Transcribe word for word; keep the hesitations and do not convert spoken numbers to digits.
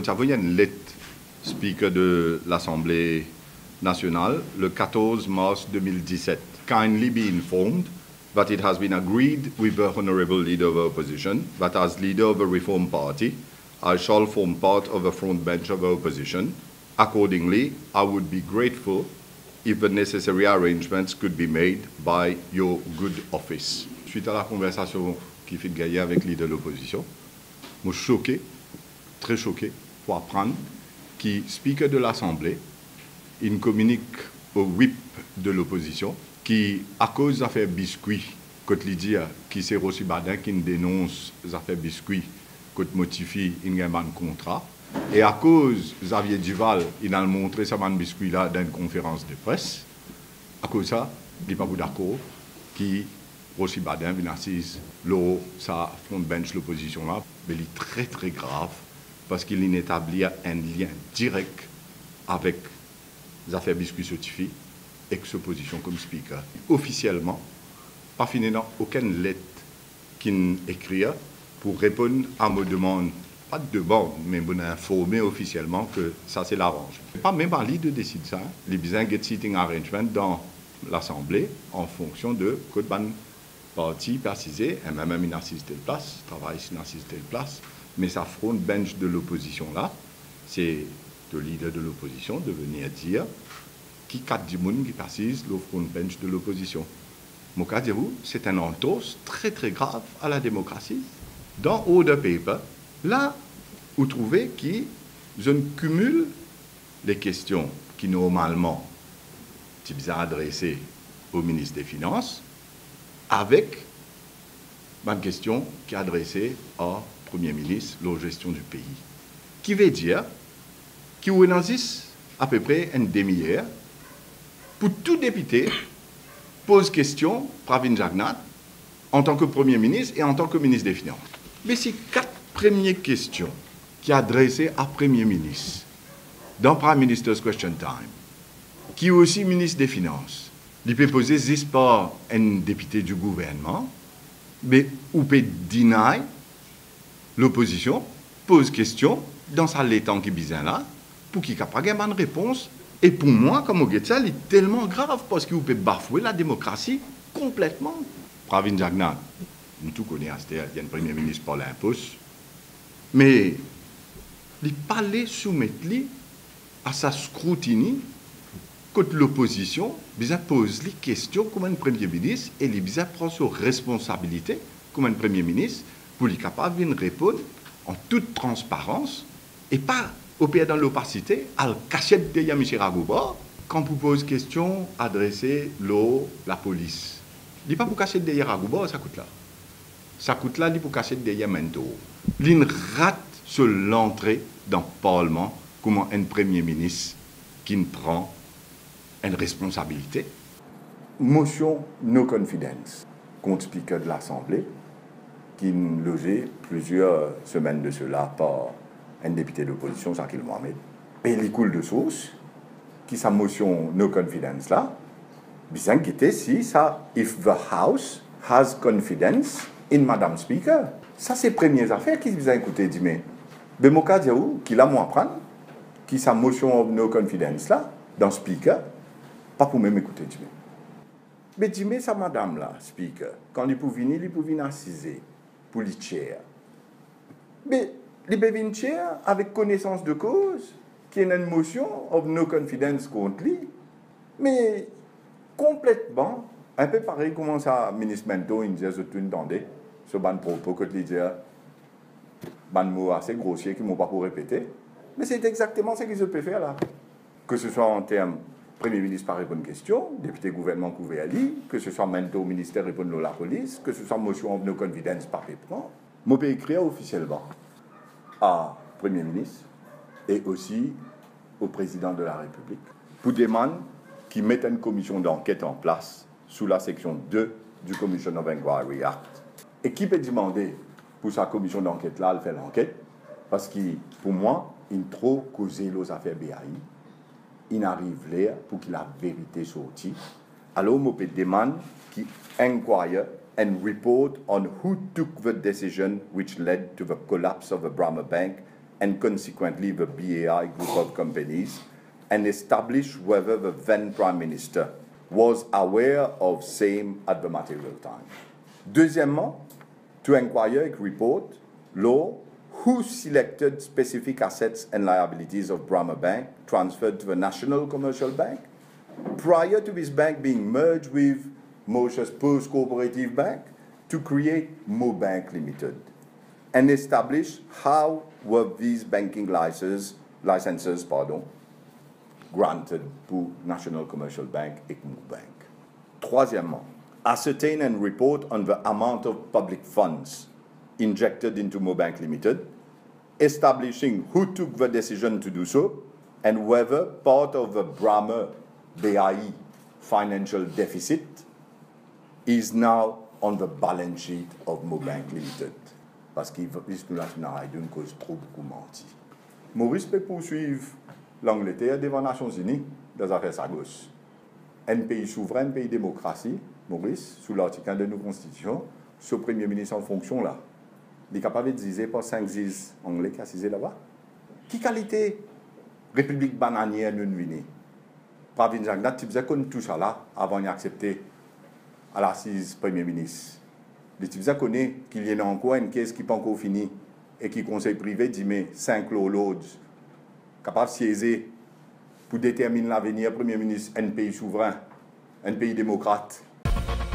Nous avons une lettre speaker de l'Assemblée nationale le quatorze mars deux mille dix-sept. Kindly be informed that it has been agreed with the Honourable Leader of the Opposition that as Leader of the Reform Party, I shall form part of the front bench of the opposition. Accordingly, I would be grateful if the necessary arrangements could be made by your good office. Suite à la conversation qui fait gagner avec le leader de l'opposition, je suis choqué, très choqué, pour apprendre que le speaker de l'Assemblée, il communique au whip de l'opposition, qui, à cause des affaires biscuits, quand il dit que c'est Rossi Badin qui dénonce les affaires biscuits, quand motifie il y a un contrat, et à cause de Xavier Duval, il a montré ce biscuit-là dans une conférence de presse, à cause de ça, il n'est pas d'accord qui Rossi Badin vient assise là, ça front bench l'opposition là, mais il est très très grave parce qu'il établit un lien direct avec les affaires biscuits certifiés et sa position comme speaker. Officiellement, pas fini dans aucune lettre qu'il écrit pour répondre à mes demandes, pas de demande, mais pour informer officiellement que ça c'est l'arrangement. Pas même pas lui de décider ça, les besoins get sitting arrangement dans l'Assemblée en fonction de code ban parti précisé, et même une assise telle place, travail une assise telle place, mais ça front bench de l'opposition là, c'est le leader de l'opposition de venir dire qui quatre du monde qui précise le front bench de l'opposition. Mon cas dire c'est un entorse très très grave à la démocratie. Dans Order Paper, là, vous trouvez qui je cumule les questions qui normalement sont adressées au ministre des Finances avec une question qui est adressée au Premier ministre, la gestion du pays. Qui veut dire qu'il y a à peu près une demi-heure pour tout député pose question Pravin Jagnat en tant que Premier ministre et en tant que ministre des Finances. Mais ces quatre premières questions qui sont adressées à Premier ministre dans Prime Minister's Question Time, qui est aussi ministre des Finances, il peut poser juste par un député du gouvernement, mais ou peut deny l'opposition, pose question dans sa lettre qui est là, pour qu'il n'y ait pas de réponse. Et pour moi, comme on dit ça, il est tellement grave parce qu'il peut bafouer la démocratie complètement. Pravin Jagnat, nous tous connaissons, il y a un Premier ministre par l'impose, mais il ne soumettre à sa scrutine quand l'opposition pose les questions comme un Premier ministre et il prend ses responsabilités comme un Premier ministre pour être capable de répondre en toute transparence et pas au pire dans l'opacité, à la cachette de M. Ragouba, quand vous posez question adressée à la police. Il n'est pas pour cacher derrière Ragouba, ça coûte là. Ça coûte là, il pour cacher derrière Mento. Il rate sur l'entrée dans le Parlement comme un Premier ministre qui prend une responsabilité. Motion no confidence contre le Speaker de l'Assemblée, qui logé plusieurs semaines de cela par un député d'opposition, Zakil Mohamed. Et il coule de source, qui sa motion no confidence là, bien qu'il si ça, if the House has confidence in Madame Speaker. Ça, c'est les premières affaires qui vous ont écouté, dit, mais, ben, mon cas, qu'il a moi prendre, qui sa motion no confidence là, dans Speaker, pas pour même écouter, dit, mais, dit, mais, ça, Madame là, Speaker, quand il peut venir, il peut venir assiser pour les chair. Mais, il peut venir chair avec connaissance de cause, qui est une motion of no confidence contre lui, mais, complètement, un peu pareil comment ça, ministre Mento, il disait, je te entendais, ce ban propos que tu disais, ban mot assez grossier qui ne m'ont pas pour répéter, mais c'est exactement ce qu'ils se peut faire là. Que ce soit en termes, Premier ministre par répondre question, député gouvernement couvert à lui, que ce soit Mento au ministère répondre à la police, que ce soit motion of no confidence par répondre, je peux écrire officiellement à Premier ministre et aussi au président de la République pour demander qui mette une commission d'enquête en place sous la section deux du Commission of Inquiry Act. Et qui peut demander pour sa commission d'enquête-là, de faire l'enquête, parce que pour moi, il trop causé les affaires B A I, il arrive là pour que la vérité sorte. Alors, je peux demander qui inquire and report on who took the decision which led to the collapse of the Brahma Bank and consequently the B A I group of companies, and establish whether the then Prime Minister was aware of same at the material time. Deuxièmement, to inquire and report law who selected specific assets and liabilities of Brahma Bank transferred to the National Commercial Bank prior to this bank being merged with Mauritius Post Cooperative Bank to create MoBank Limited, and establish how were these banking licenses, licenses pardon, granted to National Commercial Bank et MoBank. Troisièmement, ascertain and report on the amount of public funds injected into MoBank Limited, establishing who took the decision to do so, and whether part of the Brahma B A I financial deficit is now on the balance sheet of MoBank Limited. Parce qu'il nous l'a d'une cause trop beaucoup menti. Maurice peut poursuivre l'Angleterre devant les Nations Unies dans les affaires Sagos. Un pays souverain, un pays démocratie, Maurice, sous l'article un de nos constitutions, ce premier ministre en fonction là, il est capable de dire par cinq zis anglais qui assisent là-bas. Qui qualité République bananière nous venir? Pas venir dire, tu faisais qu'on tout ça là avant d'accepter à l'assise premier ministre. Les tu faisais connaître qu'il y a encore une caisse qui n'est pas encore finie et qui conseil privé dit mais cinq lots capable de siéger pour déterminer l'avenir premier ministre un pays souverain, un pays démocrate.